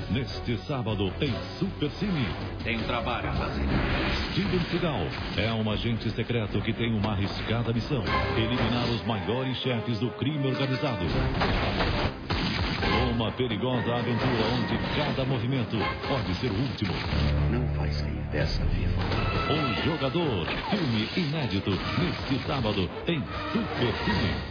neste sábado em Supercine. Tem um trabalho a fazer. Steven Seagal é um agente secreto que tem uma arriscada missão: eliminar os maiores chefes do crime organizado. Uma perigosa aventura onde cada movimento pode ser o último. Não vai sair dessa viva. O Jogador, filme inédito, neste sábado em Supercine.